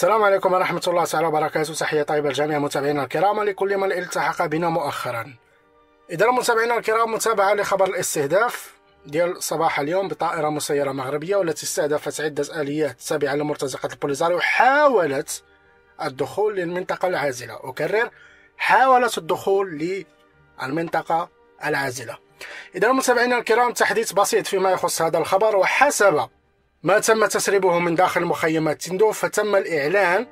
السلام عليكم ورحمة الله تعالى وبركاته. تحية طيبة لجميع متابعينا الكرام ولكل من التحق بنا مؤخرا. إذا متابعينا الكرام، متابعة لخبر الاستهداف ديال صباح اليوم بطائرة مسيرة مغربية والتي استهدفت عدة آليات تابعة لمرتزقة البوليزاريو وحاولت الدخول للمنطقة العازلة. أكرر، حاولت الدخول للمنطقة العازلة. إذا متابعينا الكرام، تحديث بسيط فيما يخص هذا الخبر. وحسب ما تم تسريبه من داخل مخيمات تندوف فتم الإعلان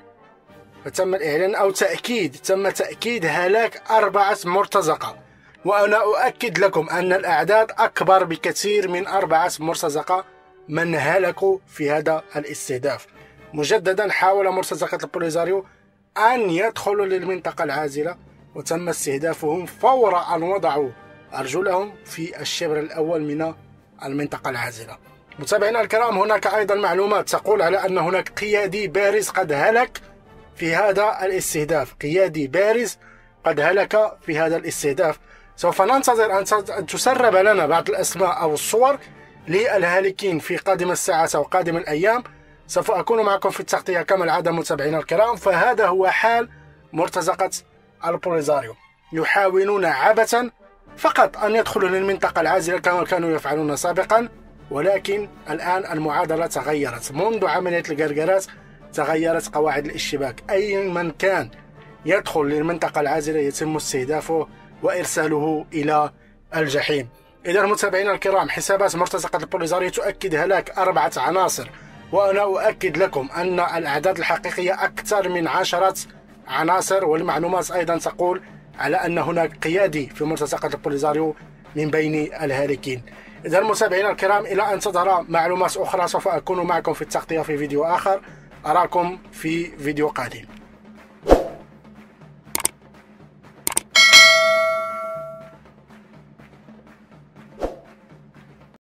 أو تم تأكيد هلاك 4 مرتزقة، وأنا أؤكد لكم أن الأعداد أكبر بكثير من 4 مرتزقة من هلكوا في هذا الاستهداف. مجددا حاول مرتزقة البوليزاريو أن يدخلوا للمنطقة العازلة وتم استهدافهم فور أن وضعوا أرجلهم في الشبر الأول من المنطقة العازلة. متابعينا الكرام، هناك أيضا معلومات تقول على أن هناك قيادي بارز قد هلك في هذا الاستهداف. قيادي بارز قد هلك في هذا الاستهداف. سوف ننتظر أن تسرب لنا بعض الأسماء أو الصور للهالكين في قادم الساعات أو قادم الأيام. سوف أكون معكم في التغطية كما العادة متابعينا الكرام. فهذا هو حال مرتزقة البوليزاريو، يحاولون عبثا فقط أن يدخلوا للمنطقة العازلة كما كانوا يفعلون سابقا، ولكن الآن المعادلة تغيرت. منذ عملية القرقرات تغيرت قواعد الاشتباك. أي من كان يدخل للمنطقة العازلة يتم استهدافه وإرساله إلى الجحيم. إذا متابعينا الكرام، حسابات مرتزقة البوليزاريو تؤكد هلاك 4 عناصر، وأنا أؤكد لكم أن الأعداد الحقيقية أكثر من 10 عناصر، والمعلومات أيضا تقول على أن هناك قيادي في مرتزقة البوليزاريو من بين الهالكين. إذا متابعينا الكرام، إلى أن تظهر معلومات أخرى سوف أكون معكم في التغطية في فيديو آخر. أراكم في فيديو قادم.